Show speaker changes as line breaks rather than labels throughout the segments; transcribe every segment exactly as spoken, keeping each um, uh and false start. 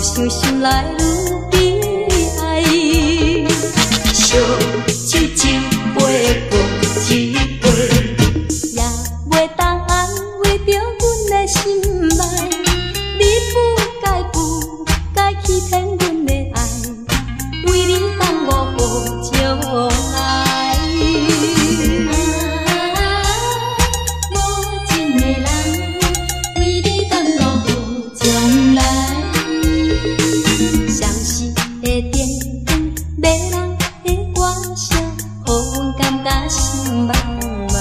想心内愈悲哀。烧酒一杯过一杯，也袂当安慰着阮的心内。你不该不该欺骗阮的爱，为你耽误好将来。无情的人，为你耽误好将来。相思的电光，迷人的歌声，予阮感觉心茫茫。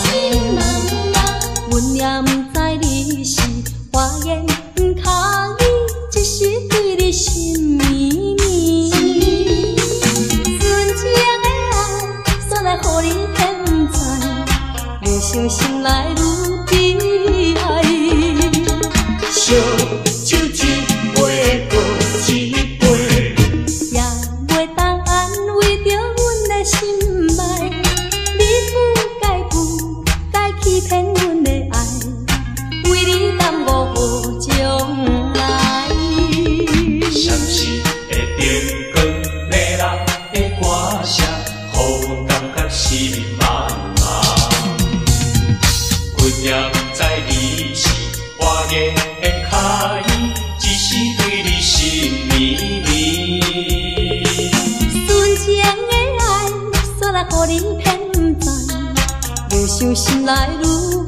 阮也毋知你是花言毋可语，只是对你心绵绵。纯情的爱，煞来予你骗财，愈想心内愈悲哀。烧酒一杯过一杯，也袂当安慰着阮的心内。你不该不该欺骗阮的爱，为你耽误好将来。
相思的电光，迷人的歌声，予阮感觉心茫茫。阮也毋知你是花言巧语，只是对你心绵绵。
纯情的爱，煞来予你骗财，愈想心内愈